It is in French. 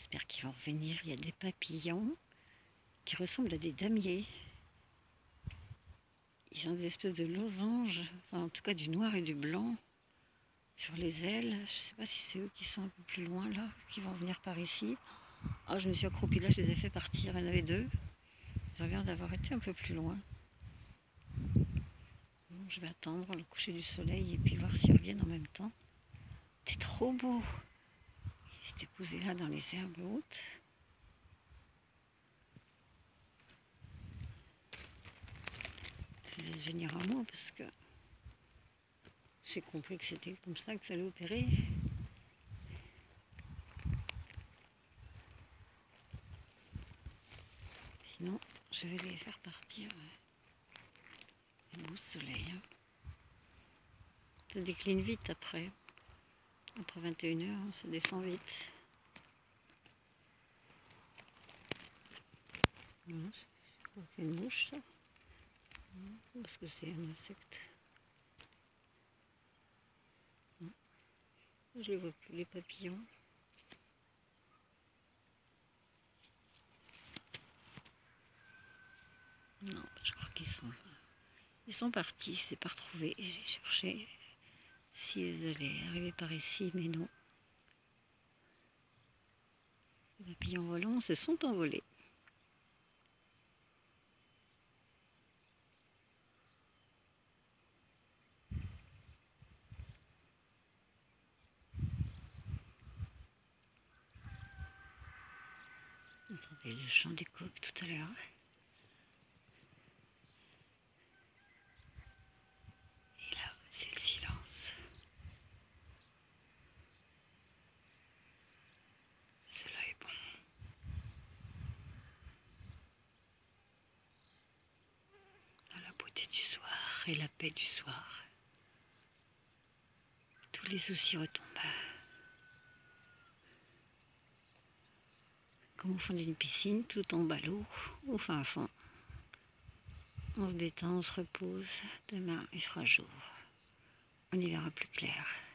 J'espère qu'ils vont revenir. Il y a des papillons qui ressemblent à des damiers. Ils ont des espèces de losanges, enfin, en tout cas du noir et du blanc sur les ailes. Je ne sais pas si c'est eux qui sont un peu plus loin là, qui vont venir par ici. Ah, je me suis accroupie là, je les ai fait partir. Il y en avait deux. Ils ont l'air d'avoir été un peu plus loin. Bon, je vais attendre le coucher du soleil et puis voir s'ils reviennent en même temps. C'est trop beau. Ils s'étaient posés là dans les herbes hautes. Je les laisse venir à moi parce que j'ai compris que c'était comme ça qu'il fallait opérer. Sinon, je vais les faire partir. Il beau soleil. Hein. Ça décline vite après. Après 21h, ça descend vite. C'est une mouche, ça. Parce que c'est un insecte. Je les vois plus, les papillons. Non, je crois ils sont partis, je ne les ai pas retrouvés. J'ai cherché s'ils allaient arriver par ici, mais non. Les papillons volants se sont envolés. Attendez, le chant des coqs tout à l'heure. Et là, c'est le silence. Cela est bon. Dans la beauté du soir et la paix du soir, tous les soucis retombent. Comme au fond d'une piscine, tout tombe à l'eau, au fin fond. On se détend, on se repose. Demain, il fera jour. On y verra plus clair.